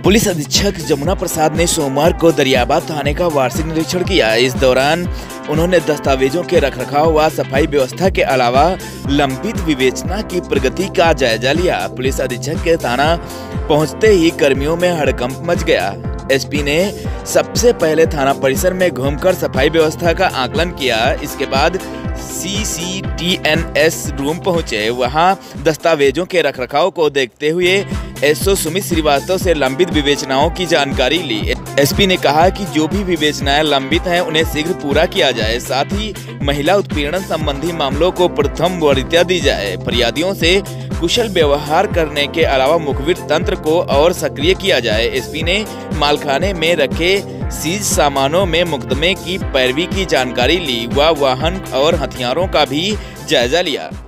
Police अधीक्षक जमुना प्रसाद ने सोमवार को दरियाबाद थाने का वार्षिक निरीक्षण किया। इस दौरान उन्होंने दस्तावेजों के रखरखाव व सफाई व्यवस्था के अलावा लंबित विवेचना की प्रगति का जायजा लिया। पुलिस अधीक्षक के थाना पहुंचते ही कर्मियों में हड़कंप मच गया। एसपी ने सबसे पहले थाना परिसर में घूमकर सफाई व्यवस्था का आकलन किया। इसके बाद CCTNS रूम पहुंचे। वहां दस्तावेजों के रखरखाव को देखते हुए एसओ सुमित श्रीवास्तव से लंबित विवेचनाओं की जानकारी ली। एसपी ने कहा कि जो भी विवेचनाएं लंबित हैं उन्हें शीघ्र पूरा किया जाए। साथ ही महिला उत्पीड़न संबंधी मामलों को प्रथम वरीयता दी जाए। फरियादियों से कुशल व्यवहार करने के अलावा मुखबिर तंत्र को और सक्रिय किया जाए। एसपी ने मालखाने में रखे सीज सामानों में मुकदमे की पैरवी की जानकारी ली व वाहन और हथियारों का भी जायजा लिया।